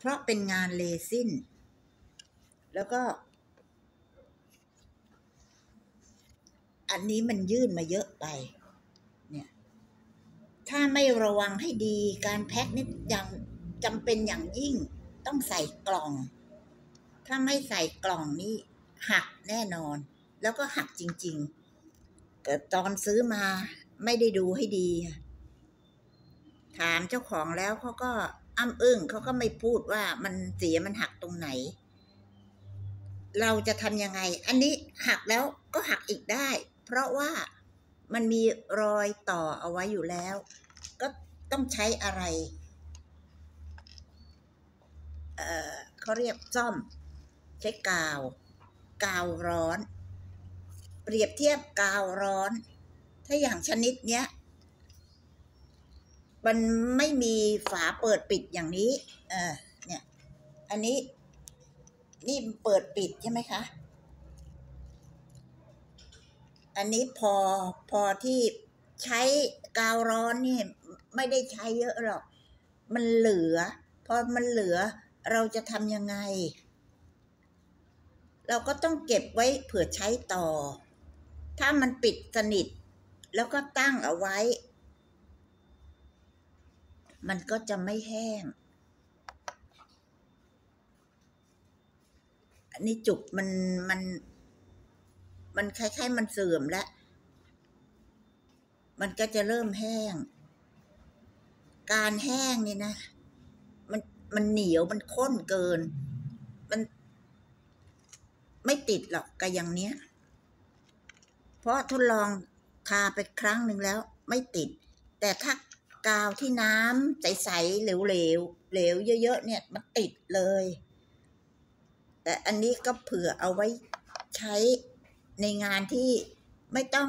เพราะเป็นงานเรซินแล้วก็อันนี้มันยื่นมาเยอะไปเนี่ยถ้าไม่ระวังให้ดีการแพ็คนี่อย่างจำเป็นอย่างยิ่งต้องใส่กล่องถ้าไม่ใส่กล่องนี่หักแน่นอนแล้วก็หักจริงๆแต่ตอนซื้อมาไม่ได้ดูให้ดีถามเจ้าของแล้วเขาก็อ้ำอึ้งเขาก็ไม่พูดว่ามันเสียมันหักตรงไหนเราจะทำยังไงอันนี้หักแล้วก็หักอีกได้เพราะว่ามันมีรอยต่อเอาไว้อยู่แล้วก็ต้องใช้อะไรเขาเรียกซ่อมใช้กาวร้อนเปรียบเทียบกาวร้อนถ้าอย่างชนิดเนี้ยมันไม่มีฝาเปิดปิดอย่างนี้เนี่ยอันนี้นี่เปิดปิดใช่ไหมคะอันนี้พอที่ใช้กาวร้อนนี่ไม่ได้ใช้เยอะหรอกมันเหลือพอมันเหลือเราจะทำยังไงเราก็ต้องเก็บไว้เผื่อใช้ต่อถ้ามันปิดสนิทแล้วก็ตั้งเอาไว้มันก็จะไม่แห้งอันนี้จุกมันคล้ายๆมันเสื่อมแล้วมันก็จะเริ่มแห้งการแห้งนี่นะมันเหนียวมันข้นเกินมันไม่ติดหรอกกับอย่างเนี้ยเพราะทดลองทาไปครั้งหนึ่งแล้วไม่ติดแต่ถ้ากาวที่น้ำใสๆเหลวเยอะๆเนี่ยมันติดเลยแต่อันนี้ก็เผื่อเอาไว้ใช้ในงานที่ไม่ต้อง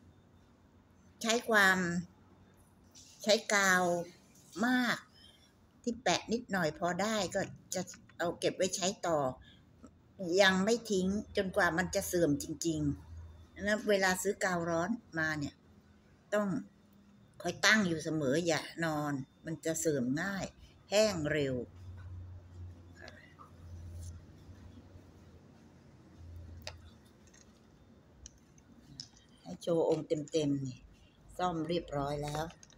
ใช้กาวมากที่แปะนิดหน่อยพอได้ก็จะเอาเก็บไว้ใช้ต่อยังไม่ทิ้งจนกว่ามันจะเสื่อมจริงๆนะเวลาซื้อกาวร้อนมาเนี่ยต้องคอยตั้งอยู่เสมออย่านอนมันจะเสื่อมง่ายแห้งเร็วให้โชว์องค์เต็มๆนี่ซ่อมเรียบร้อยแล้ว